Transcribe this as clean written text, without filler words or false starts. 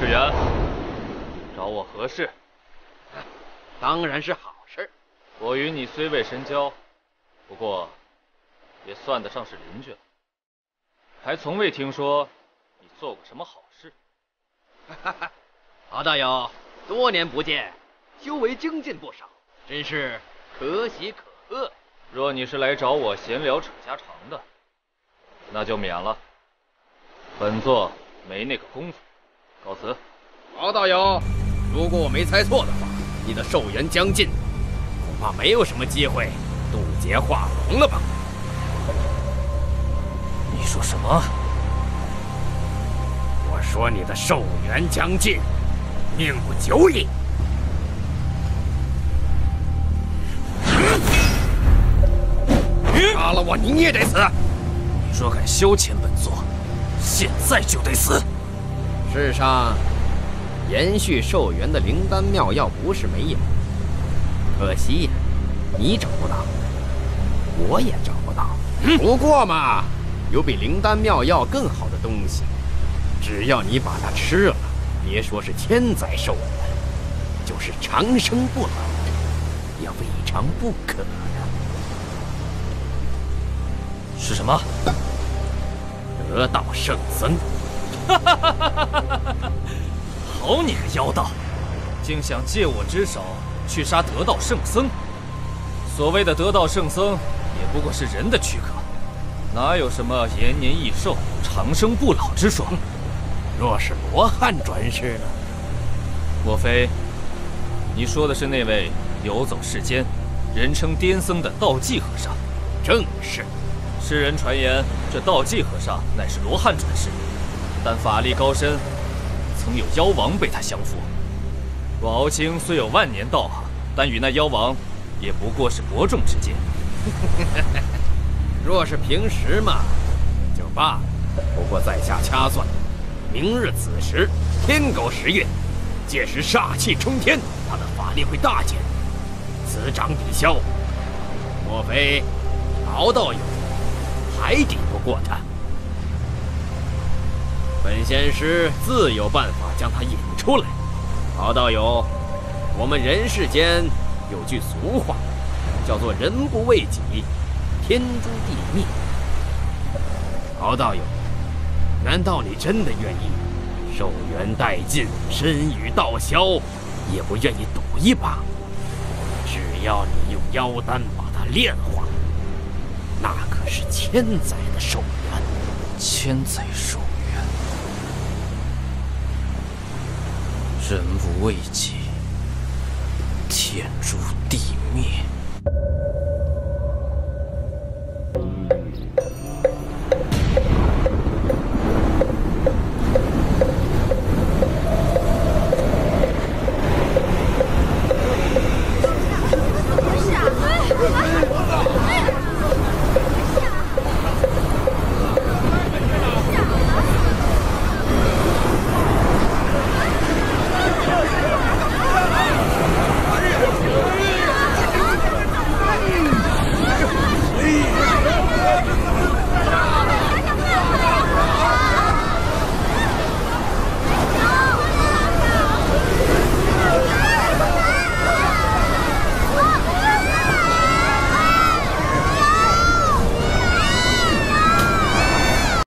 世元，找我何事？ 当然是好事。 我与你虽未深交，不过也算得上是邻居了，还从未听说你做过什么好事。 敖道友，多年不见，修为精进不少，真是可喜可贺。 若你是来找我闲聊扯家常的，那就免了。本座没那个功夫，告辞。 敖道友，如果我没猜错的话，你的寿元将近，恐怕没有什么机会渡劫化龙了吧？ 你说什么？ 我说你的寿元将近，命不久矣。杀了我，你也得死！ 你若敢消遣本座，现在就得死！ 世上延续寿元的灵丹妙药不是没有，可惜呀，你找不到，我也找不到。不过嘛，有比灵丹妙药更好的东西，只要你把它吃了，别说是千载寿元，就是长生不老，也未尝不可呀。 是什么？ 得道圣僧。 好你个妖道，竟想借我之手去杀得道圣僧！所谓的得道圣僧，也不过是人的躯壳，哪有什么延年益寿、长生不老之说？ 若是罗汉转世呢？ 莫非你说的是那位游走世间、人称癫僧的道济和尚？ 正是。 世人传言，这道济和尚乃是罗汉转世，但法力高深，曾有妖王被他降服。我敖青虽有万年道行，但与那妖王也不过是伯仲之间。 若是平时嘛，就罢了。不过在下掐算，明日此时天狗10月，届时煞气冲天，他的法力会大减，此掌抵消。莫非敖道友还抵不过他？本仙师自有办法将他引出来。敖道友，我们人世间有句俗话，叫做人不为己，天诛地灭。敖道友，难道你真的愿意寿元殆尽，身与道消，也不愿意赌一把？只要你用妖丹把它炼化，那可是千载的寿元。 千载寿元，人不为己，天诛地灭。